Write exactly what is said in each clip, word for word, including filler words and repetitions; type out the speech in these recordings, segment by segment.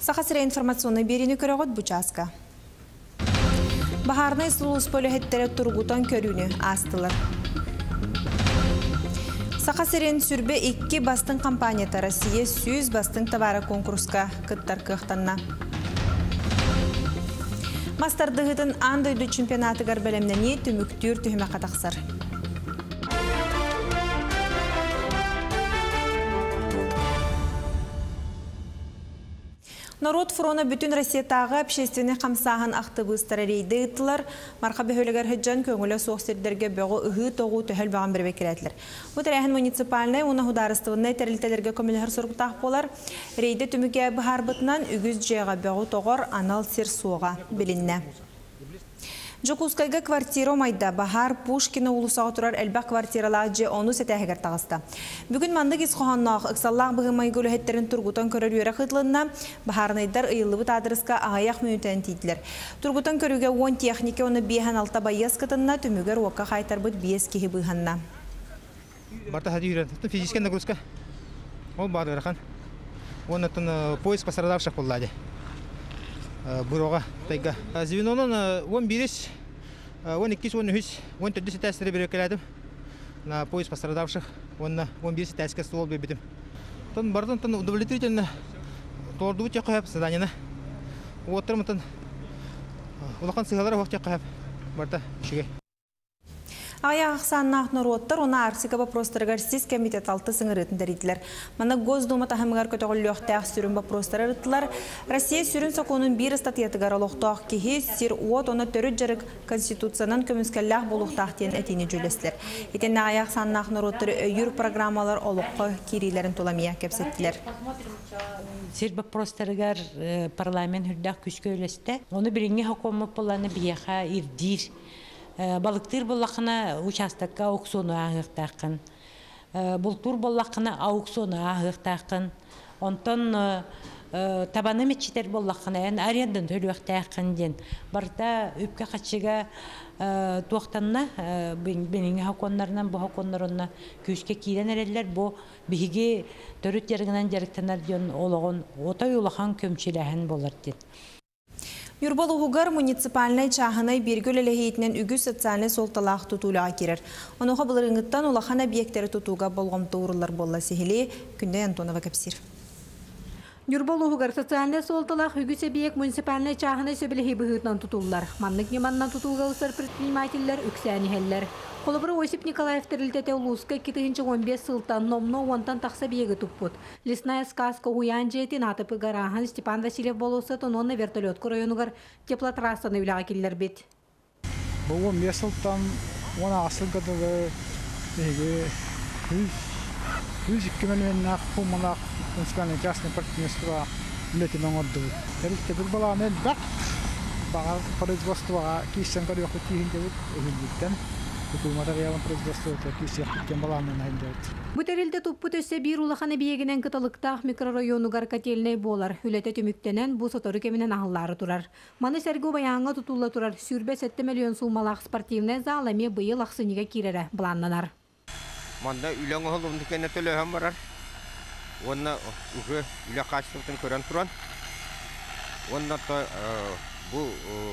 Сахасыра информационный берини көрөгөт бучаска. Бахарный сулус полихеттері тургутан көрүнү астылар. Сахасырын сүрбе икки бастың компанията Россия сүйіз бастың товары конкурска кыттар кыхтанна. Мастардығытын андойду чемпионаты гарбелемнени түмүктүр түхіме қатақсар. Народ фронта бүтін Россиятағы общественный қамсағын ақтыбыстары рейді ұттылар. Марқа бөхөлігер хүджан көңілі соқсердерге бөғі ұғы тоғу түхіл бағын бір бекіретілер. Бұл әрәхін муниципалны, оны хударыстығынны тәрілтелерге көмілігір сұрғытақ болар. Рейді түміге бұхар бұтынан үгіз жайға бөғі тоғыр анал сер суға білінне. Жокускайга квартира майда Бахар Пушкина улусаға тұрар әлбәк квартиралағы же оны сәтәхігер тағысты. Бүгін мандық исқоғаннағы ұқсаллағы бұғы майгөлі хеттерін тұрғытан көрер үйері қытлығына Бахарнайдар ұйылыбыт адресқа ағаяқ мүйтен тейділер. Тұрғытан көріге он технике оны бейхан алта байыз қытынна түмігер уаққа қайтар бұд бейіз кейі бұғанна. Барта хади үйрен, физическая нагрузка. Ол бады ғырқан. Оны поезд пострадавших болады. Буроға тайга. Звенонын он бирис, он иккис, он үхіс, он төрдісі тәсірі бір өкеләдім. На поезд пострадавших, он бирис тәсіке стол бебедім. Тон бардын, тон удовлетворительно торду өте қойып заданияны. Отырым, тон улақан сығалары өте қойып барда үшіге. Аяқ саннақ народтар, оны арсика вопростарығар сіз комитет алты сыңырытын дәрейділер. Мана Госдума тахымығар көтіғілі өқтәқ сүрін вопростары рыттылар. Россия сүрін соқуының бір статиятығар олықтақ кейі сир уот оны төрі жарық Конституциянан көміскәлләқ болуқтақ тен әтені жүлесілер. Етен аяқ саннақ народтары өйір программалар олыққы керейлерін толамия кәпсеттілер. Сир вопростарығар парламент хүрдәқ күшкі өлесті. Оны біріңе хақомы боланы бияға ирдир. Балықтыр болақына участакка аукциону ағықтақын. Бұлтур болақына аукциону ағықтақын. Онтан табаны метчетер болақына ән арендан төлуақтақын ден. Барда өпке қатшыға туақтанна бенің хақонларынан бұл хақонларына көшке кейден әрелер бұл бігі төріт järгінен järгтенер ден олығын отай олақан көмшеләхін болар ден. Юрбал уғығар муниципальный чағынай бергөл әліхейтінен үгі социальный солталақ тұтулыға керер. Онуға бұлырыңыттан олақан объекттері тұтуға болғым тұғырылар болла сехілі күнде Антонова кәпсір. Юрбал уғығар социальный солталақ үгі себек муниципальный чағынай сөбіліхи бұғытнан тұтулар. Маннық неманнан тұтуға ұсар предпринимательлер үксәні хәллер. Қолыбыры Осип Николаев тірілтеті ұлысқа кетігінші он бес сылтан номно онтан тақса бегі тұппыт. Лесная сказка уян жетін атыпы ғарахан Степан Васильев болусы тононны вертолеткі районығар теплотрассаны үліға келілер бет. Бұл он бес сылтан он асыл ғадығы жүз екі миллион ақ пұлманақ муниципальный частный партнерство үлетімен орды. Тәрілтті бір баланы бақ баға производствоға кейсен ғады оқты кейінде өйіндіктен. Бұтәрелді тұппы төссе бір ұлақаны биегінен кыталықтақ микрорайонуғар котеліне болар. Үлеті түміктенен бұл соторы кемінен ағылары тұрар. Маны сәргі баяңға тұтулы тұрар. Сүрбе сәтті миллион сулмалақ спортивіне заламе бұйыл ақсыніға керері бұланнанар. Манда үлен ұғылымды кәне төлөйін барар. Онна үгі үле қашықтың көрен тұран. Онна бұл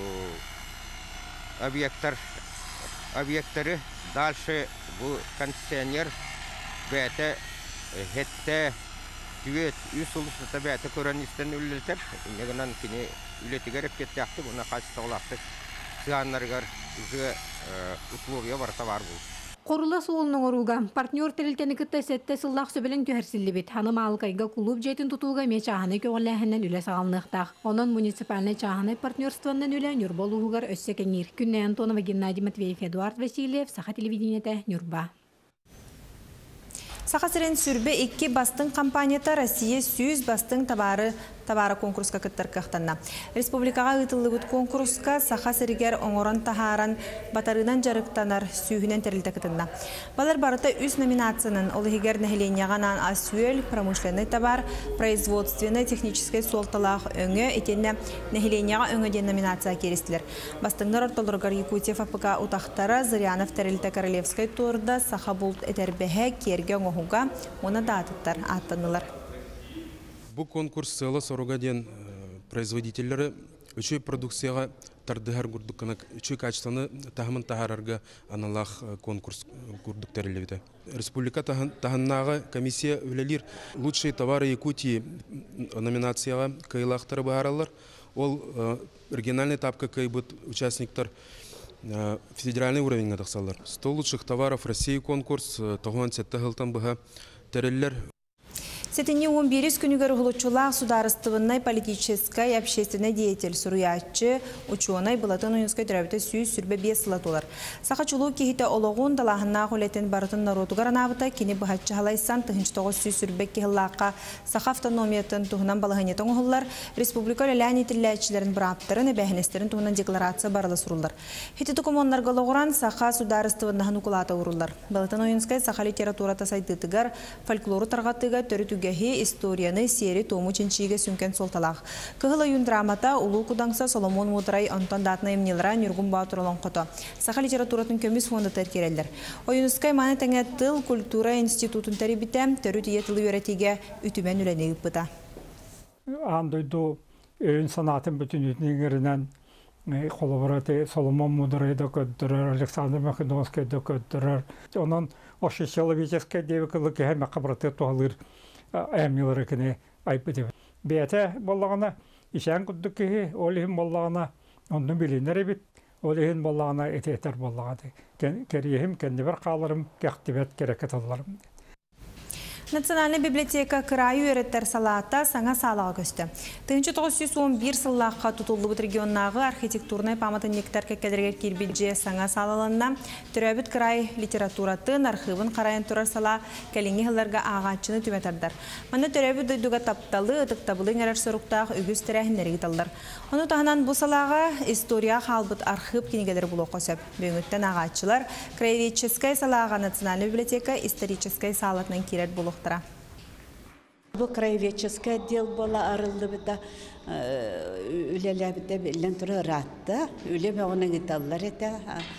объекттар объекттары дальше бұл концессионер бәті хетті түйет үс ұлысыта бәті көрен істен үлілтер. Негінен кені үлетігер әпкетті ақты, бұна қашыста олақты сығанларығар үзі ұтлуғия барта бар бұл. Қорыла суылының оруға партнер тәрілтені күтті сәтті сыллақ сөбілін түйерсілі бет. Ханым алқайға құлып жетін тұтуға ме чағаны көғіләхінен үлі сағалынықтақ. Оның муниципальный чағаны партнерствоннан үлі Нюрбол ұғығар өссі кәнер. Күнне Антонова Геннадий Матвеев, Эдуард Васильев, Саха телевидениеті, Нюрба. Сахасырын сүрбе икки бастың компанията Россия сүйіз бастың табары табары конкурска кыттар кықтанна. Республикаға ұтылы бұд конкурска Сахасыргер оңоран тахаран батарынан жарықтанар сүйінен тәрілді кытынна. Балар барыта үз номинацияның олығығер нәхіленияғанан асуэл, промышленный табар, производственный, технический солталақ өңі, етенне нәхіленияға өңі ден номинация керестілер. Бастыңдар орталырғар Якутия ФПК ұтақтары Зырянов тәрілді Королевской турда Сахабулт әтербәхе керге оңуға оны датыттар аттанылар. Бұл конкурс сылы соруға ден производительлері үші продукцияға тардығар күрдіккінік, үші качестваны тахымын тахарарға аналақ конкурс күрдіктәрілі. Республика тахыннаға комиссия өлелер лучшие товары Якутии номинацияға кайлақтары бағаралар. Ол оригинальный тапка кайбыт участниктар федеральный уровень тақсалар. сто лучших товаров России конкурс тоғуан сетті ғылтан бұға тәрелер. Сетіне он бирис күнігер ғылычылақ сударыстывыннай политическай и общественный деятель суруячы ученый бұлатын уюнскай түрәбіті сүйіз сүрбе бес сылат олар. Сақачылу кейті олығын далағына ғолетін барытын народуғар анабыта кені бұхатчы халайсан тұхынчы тоғыз сүйіз сүрбе кейлаққа сақа автономиятын тұғынан балығынетін ұғылар республика ләлән етілләтшілерін бұраптырын әбәхінестерін тұғынан декларация барылы сұрулар. Хеті тұқымонлар ғылығыран сақа сударыстывыннағын ұқылата ұрулар. Бұлатын уюнскай сақа литературата сайтытығар фольклору тарғатыға төрі Гахи историяны сери тому чинчиге сүнкен солталақ. Кығылы юн драмата улу кудаңса Соломон Мудрай Антон датна емнелера нүргін баутырылан қото. Сақа литературатын көміз фонды тәркерелдер. Ойынускай маны тәңе тыл культура институтын тәрібіті түрі тиетілі өретеге үтімен үлене үппіта. Андойду өйін санатын бүтін үтінігерінен қолыбыраты Соломон Мудрайда көттірір, Александр Македонскайда көттірір. Онын ошишеловическай девікілі кәйін мәқабыраты туғалыр әмнелері кіне айпыды. Бәті болағына, ишән күдді кейі, олығын болағына, онын білінер бит, олығын болағына әтетер болағады. Керейім, кәнді бір қалырым, кәқтібет керекет аларым. Национальная библиотека краю өреттер салата саңа салаға көсті. тысяча тоғыз жүз он бир сыллаққа тұтылы бұт регионнағы архитектурный паматын нектар кәкелерге кербілже саңа салаланна түрәбіт край литературатын архивын қарайын тұрар сала кәліңе ғыларға ағатшыны түметардар. Маны түрәбіт дойдуға тапталы ұтықтабылың әрір сұрықтағы үгіз тірәхіндері гиталдар. Оны тағынан бұл салаға история қалбыт архив кенегелері бұл оқысып. Бүйіңіттен ағатшылар краеведческай салаға Национальная библиотека историческай салатынан керер бұл Бұл краеведческая отдел была арылды біта үлелі біта білін тұры ратты. Үлі бәуіні ғиталылар еті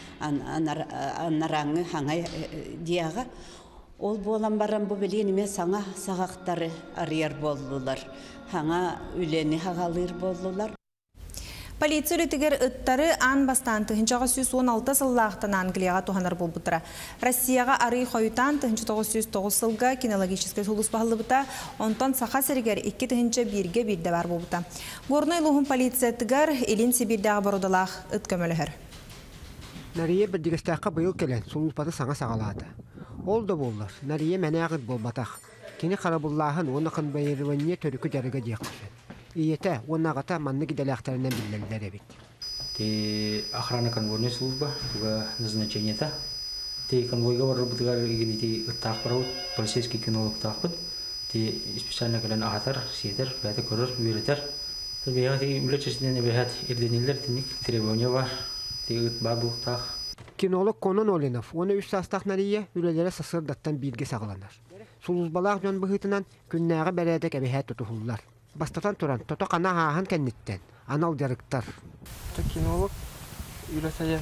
анараңы хаңай дияға. Ол болан баран бұл білгеніме саңа сағақтары арияр болдылар. Хаңа үлені хағалыр болдылар. Полиция үлетігер ұттары ан бастан тысяча тоғыз жүз он алты сыллақтан Англияға туғанар бол бұтыра. Россияға ары қойытан тысяча тоғыз жүз тоғыз сылға кинологическай солыс бағылы бұта, онтан сақа сәрігер екі тысяча бірге бірде бар бол бұта. Горной лұғын полиция тігер елін Сибирдағы барудалақ ұт көмілігір. Нарие бірдігістаққа бұйыл келен солуспаты саңа сағалады. Ол да болдар. Нарие мәне ағыт бол батақ. Кені қарабыллағын оны қын байырыванне төрікі дәрігі дейққысын. Иете, оннағата манны гиделяқтарынан білдердер әбет. Те охрана конвойной служба, туга назначение-то. Те конвойға барыр бұтығар егенеті ұттақ барауд, полицейский кинолог тақпыд. Те специально кәлін ағатар, сетер, бәті көрір, үйретер. Бәйға те үләтшесінен бәйхат ерденелер тенек требования бар. Те ұт бар бұқтақ. Кинолог Конон Олинов, оны үш састақ нария үлелері сасырдаттан билге сағыланар. Сулузбалақ жон бұғытынан күннәға бәрәдік әбәйхат тұтығылар. Бастатан туран, тото қана ағын кәннеттен, анал дәріктар. Кинолог үйлесәйен,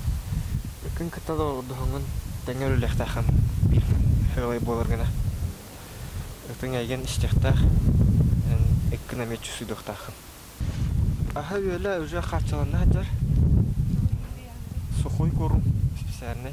күн кіталы ордығыңын тәңер үләқтәқін бір хәғылай болар гына. Өтің әйген іштектақ, экономет жүсүйдіқтақын. Аға өйлі өже қарчаланна әдер, сухой корум специальный.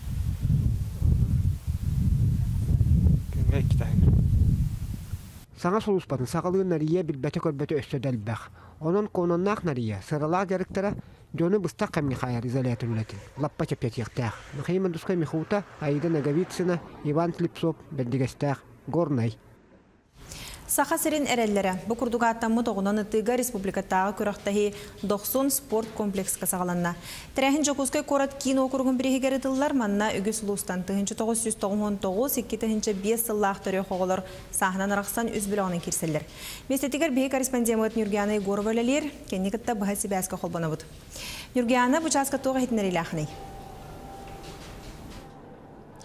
Күнге кітағын. Саңа солуспатын сағылығын нария білбәті көрбәті өстөдәл бәқ. Onun kononnak narıya sıralar gerektire Jonu bısta kamni khayar izolятор ületin. Lappa çepyatiyaqtaq. Nxayman duska mihuta ayda nagavitsina Ivan Tlipsov bendigastaq gornay. Saha serin erellere bu kurdugattan mutoğunan ıtıga Respublikatağı köraqtahi doksan sport kompleks kasağalanna. Terehin jokuskay korat kino okurgun birihi geridillar manna ügüs lustan tıhınca dokuz yüz doksan dokuz iki tıhınca beş sıllah törü xoğular sahnan araqsan üz bilağının kirseller. Mestetigar bihi korrespondent Nurgiana Igorova-Lalir kennikatda bahasi bäska xolbanabud. Nurgiana bu çaska toğa hitneri laxnay.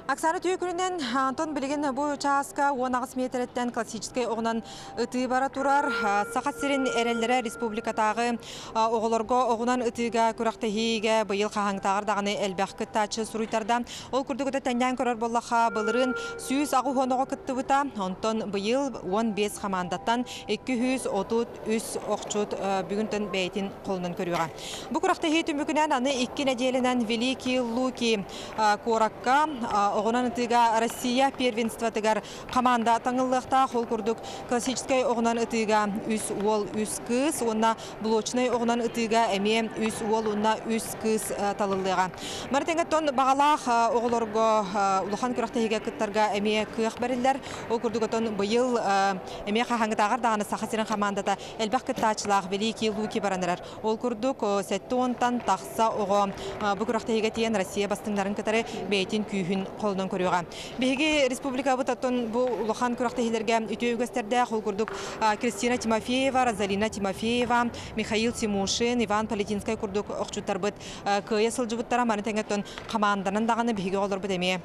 Оксана Түйекүрінен Антон білген бұл участка он ағыс метреттен классический оғынан ұты бара тұрар. Сақат серін әрелері республикатағы оғылырға оғынан ұтыға күрақтығыға бұйыл қағаңтағырдағыны әлбәқ күттачы сұруйтарда. Ол күрдігіті тәнден көрір болаға бұлырын сүйіз ағу хоноға күтті бұта. Антон бұйыл он бес қамандаттан екі жүз отыз үш оқчуд бүгінтін бәйтін қолынан көріға. Бұл күрақтығы түмікінен аны екі неделінен Великий Луки Коракка оғынан ұтыға Россия первенство тігар команда таңылықта қол күрдік классический оғынан ұтыға үс ол үс кыз, онна блочный оғынан ұтыға әме үс ол онна үс кыз талылыға. Мәртеңеттен бағалақ оғылырға ұлыған күрақтығыға күттарға әме күйіқ бәрілер. Ол күрдігіттен бұйыл әме қағаңытағыр дағаны сақасырын командада әлбәқ күттачылақ Великий Луки баранырар. Ол күрдік сәтті онтан тақса оғы бұл күрақтығыға тиен Россия бастыңдарын күтары бәйтін күйін қолынан көріға. Беге республика бұтаттың бұл ұлыған күрақтығылерге үті өгестерді қол күрдік Кристина Тимофеева, Розалина Тимофеева, Михаил Тимушин, Иван Палетинскай күрдік оқчуттар бұд көйе сылжы бұттара манытәңеттің қамандарынан дағаны беге олар бұд әме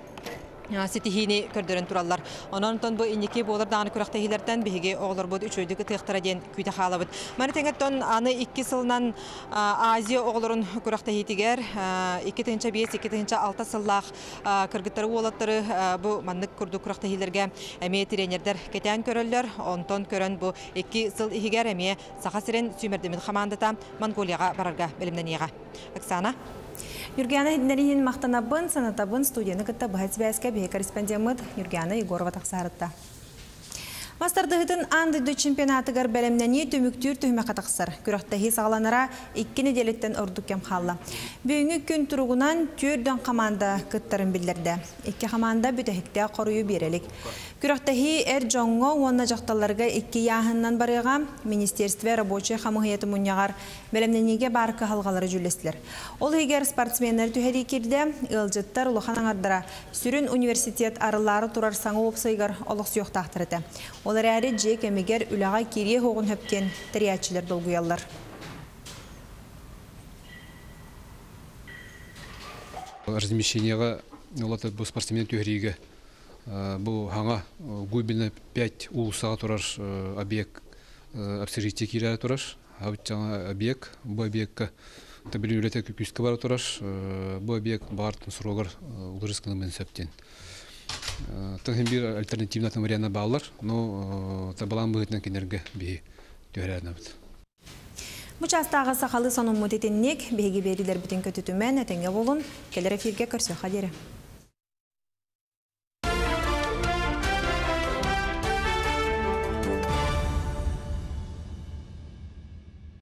сетихини көрдөрөн тураллар. Онон тон бу инеке болар даны күрәктәһиләрдән биһиге оглар бу үчөйдүк тыктыра ден күйтә халабыт. Маны тәңгәттон аны ике сылнан Азия огларын күрәктәһитигәр ике тынча бес, ике тынча алты сыллах кыргыттары олаттары бу маннык күрдүк күрәктәһиләргә әме тренердер кетән көрәлләр. Онтон көрән бу ике сыл игәр әме Сахасирен Сүмердемин командата Монголияга барарга белемнәниягә. Оксана Юргияна Хиднарихин мақтанабын, санатабын студияны кітті бұхайт бәйске бей корреспондент Юргияна Егорова тақсарытта. Мастардығытын андыды чемпионатығар бәлемнәне төміктүр түйме қатақсыр. Күрақтағы сағаланара екі неделеттен ұрдық кем қалла. Бүйінгі күн тұрғынан түрден команда күттарын білдірді. Екі команда бүтәхікте қорыю берелік. Күрақтағы әр жоңғы онна жақталарға екі яғыннан барыға Министерстве рабочий қамығыеті мұнияғар бәлемнәнеге барқы халғалары жүлесілер. Ол егер спортсменер түхәді керді, ұлжыттар ұлыған аңардыра сүрін университет арылары тұрар саңы опсайғар олық сүйіқ тақтырыды. Олар әрі жек әмегер үліға кере хоғын хөптен тіриятчілер долгуялар. Размещениеға олаты бұл спортсмен түйірігі бұл хаңа губилі пять улысаға тұрар объект общежитие кере тұрар. Хавыт жаңа объект, бұл объектқа табілі үлеті күкіскі бары тұрар. Бұл объект бағартын сұрғар ұлырысқыны мен сөптен. Тыңын бір альтернативнатын варианты бағылар, но табалан бұғытынан кенерге бейі түйәрәрін абыды. Мұчастағы сақалы соның мұтетіннек бейгі берілер бүтін көтітімен әтенге болын, келер эфирге көрсі қадері.